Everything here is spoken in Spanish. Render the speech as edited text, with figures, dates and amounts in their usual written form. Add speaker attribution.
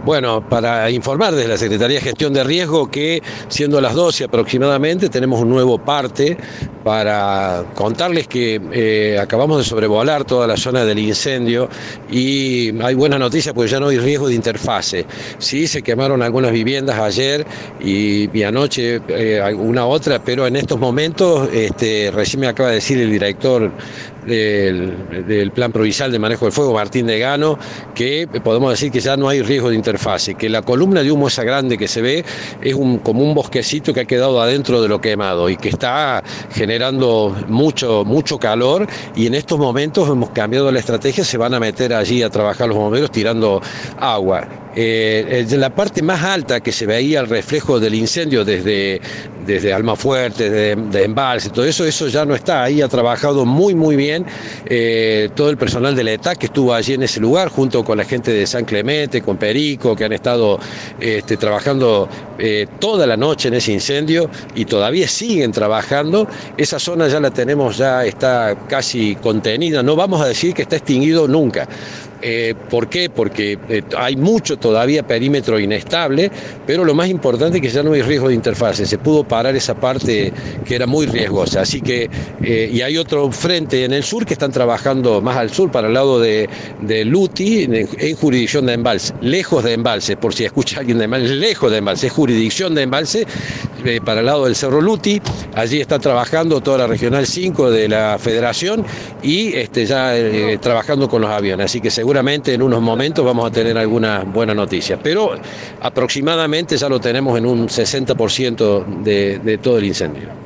Speaker 1: Bueno, para informar desde la Secretaría de Gestión de Riesgo que, siendo las 12 aproximadamente, tenemos un nuevo parte para contarles que acabamos de sobrevolar toda la zona del incendio y hay buenas noticias porque ya no hay riesgo de interfase. Sí, se quemaron algunas viviendas ayer y anoche alguna otra, pero en estos momentos, recién me acaba de decir el director del Plan Provincial de Manejo del Fuego, Martín Degano, que podemos decir que ya no hay riesgo de interfase, que la columna de humo esa grande que se ve es como un bosquecito que ha quedado adentro de lo quemado y que está generando mucho calor, y en estos momentos hemos cambiado la estrategia, se van a meter allí a trabajar los bomberos tirando agua. De la parte más alta que se veía el reflejo del incendio desde Almafuerte, de Embalse, todo eso ya no está. Ahí ha trabajado muy bien todo el personal de la ETA que estuvo allí en ese lugar, junto con la gente de San Clemente, con Perico, que han estado trabajando toda la noche en ese incendio y todavía siguen trabajando. Esa zona ya la tenemos, ya está casi contenida. No vamos a decir que está extinguido nunca. ¿Por qué? Porque hay mucho todavía perímetro inestable, pero lo más importante es que ya no hay riesgo de interfase. Se pudo parar esa parte que era muy riesgosa. Así que, y hay otro frente en el sur que están trabajando más al sur, para el lado de Luti, en jurisdicción de Embalse, lejos de Embalse, por si escucha alguien de Embalse, lejos de Embalse, es jurisdicción de Embalse, para el lado del Cerro Luti. Allí está trabajando toda la Regional 5 de la Federación y ya trabajando con los aviones. Así que seguramente en unos momentos vamos a tener alguna buena noticia, pero aproximadamente ya lo tenemos en un 60% de todo el incendio.